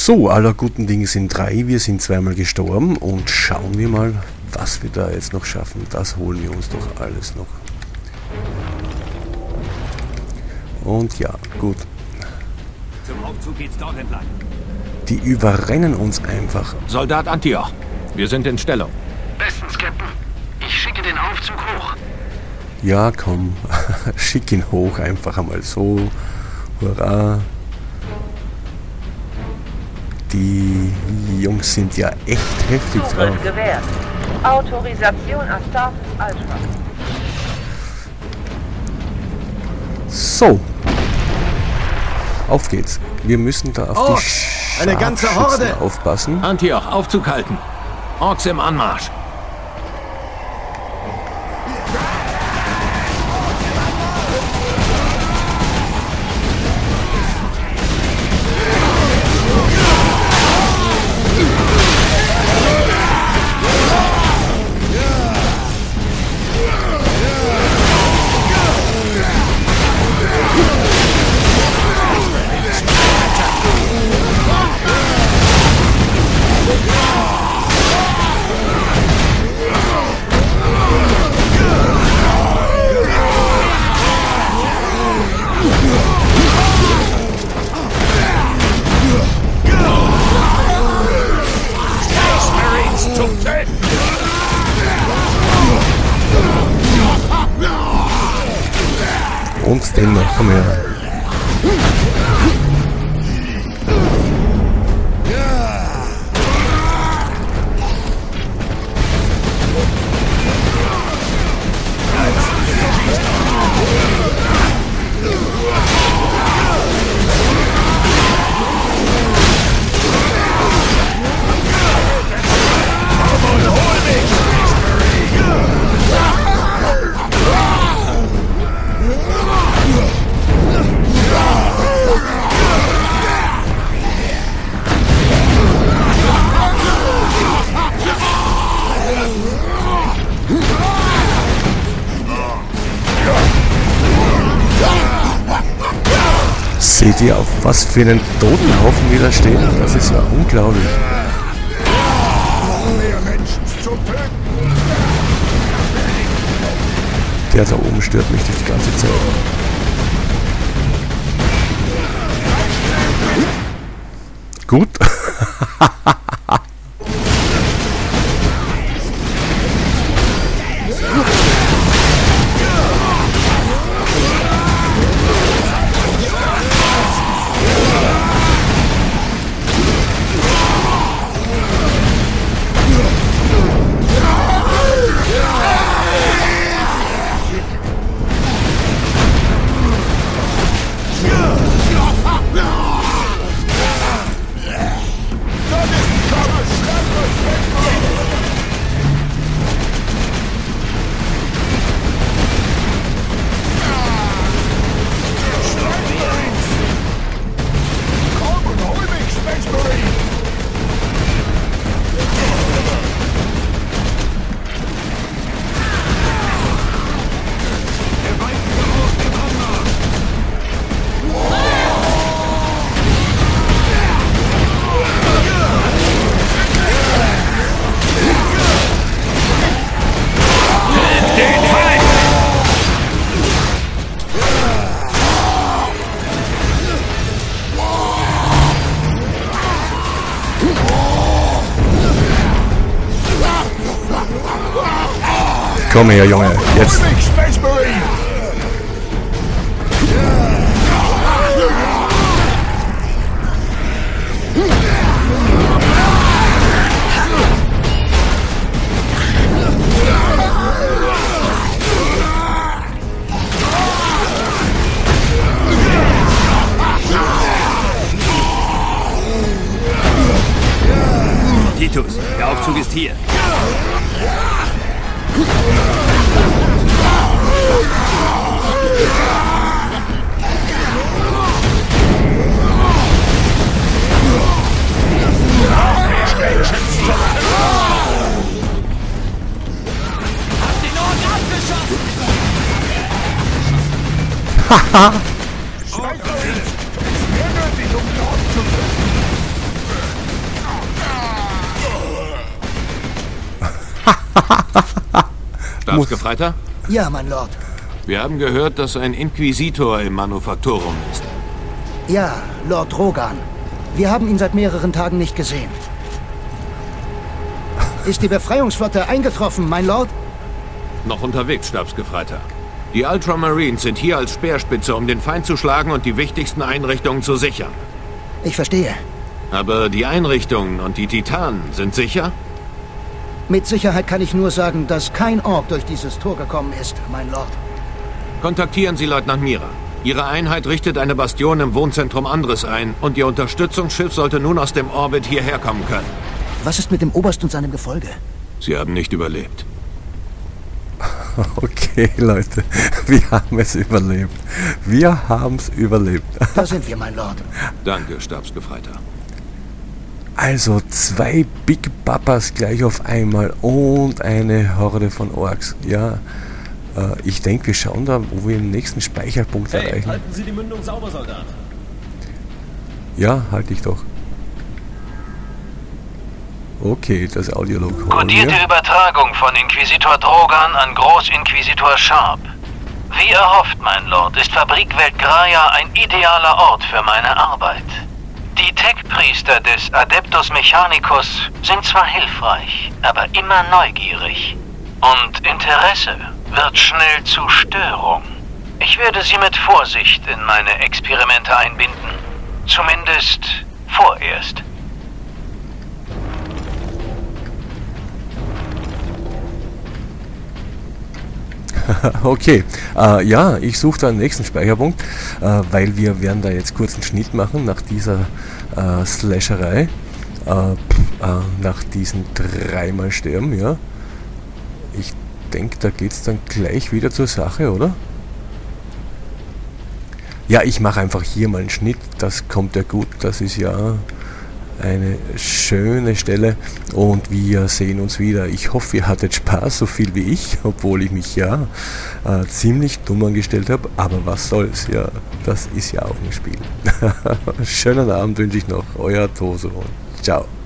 So, aller guten Dinge sind drei. Wir sind zweimal gestorben und schauen wir mal, was wir da jetzt noch schaffen. Das holen wir uns doch alles noch. Und ja, gut. Zum Aufzug geht's dort entlang. Die überrennen uns einfach. Soldat Antioch, wir sind in Stellung. Bestens, Captain. Ich schicke den Aufzug hoch. Ja, komm, schick ihn hoch, einfach einmal so. Hurra. Die Jungs sind ja echt heftig drauf. Zugriff gewährt. Autorisation an Status Alpha. So. Auf geht's. Wir müssen da auf die eine ganze Scharfschützen Horde aufpassen. Antioch, Aufzug halten. Orks im Anmarsch. Und den noch, komm her. Seht ihr, auf was für einen Totenhaufen wir da stehen? Das ist ja unglaublich. Der da oben stört mich die ganze Zeit. Gut. Komm her, Junge, jetzt. Titus, der Aufzug ist hier. Haha! Stabsgefreiter? Ja, mein Lord. Wir haben gehört, dass ein Inquisitor im Manufaktorum ist. Ja, Lord Drogan. Wir haben ihn seit mehreren Tagen nicht gesehen. Ist die Befreiungsflotte eingetroffen, mein Lord? Noch unterwegs, Stabsgefreiter. Die Ultramarines sind hier als Speerspitze, um den Feind zu schlagen und die wichtigsten Einrichtungen zu sichern. Ich verstehe. Aber die Einrichtungen und die Titanen sind sicher? Mit Sicherheit kann ich nur sagen, dass kein Ork durch dieses Tor gekommen ist, mein Lord. Kontaktieren Sie Leutnant Mira. Ihre Einheit richtet eine Bastion im Wohnzentrum Andres ein und Ihr Unterstützungsschiff sollte nun aus dem Orbit hierher kommen können. Was ist mit dem Oberst und seinem Gefolge? Sie haben nicht überlebt. Okay, Leute, wir haben es überlebt. Wir haben es überlebt. Da sind wir, mein Lord. Danke, Stabsgefreiter. Also 2 Big Papas gleich auf einmal und eine Horde von Orks. Ja, ich denke, wir schauen da, wo wir den nächsten Speicherpunkt erreichen. Halten Sie die Mündung sauber, Soldat. Ja, halte ich doch. Okay, das Audiolog holen Kodierte wir. Übertragung von Inquisitor Drogan an Großinquisitor Sharp. Wie erhofft, mein Lord, ist Fabrikwelt Graia ein idealer Ort für meine Arbeit. Die Tech-Priester des Adeptus Mechanicus sind zwar hilfreich, aber immer neugierig. Und Interesse wird schnell zu Störung. Ich werde sie mit Vorsicht in meine Experimente einbinden. Zumindest vorerst. Okay, ja, ich suche da einen nächsten Speicherpunkt, weil wir werden da jetzt kurz einen Schnitt machen nach dieser Slasherei, nach diesen 3-mal Sterben, ja. Ich denke, da geht es dann gleich wieder zur Sache, oder? Ja, ich mache einfach hier mal einen Schnitt, das kommt ja gut, das ist ja eine schöne Stelle und wir sehen uns wieder. Ich hoffe, ihr hattet Spaß, so viel wie ich, obwohl ich mich ja ziemlich dumm angestellt habe, aber was soll's, ja, das ist ja auch ein Spiel. Schönen Abend wünsche ich noch, euer Toso und ciao.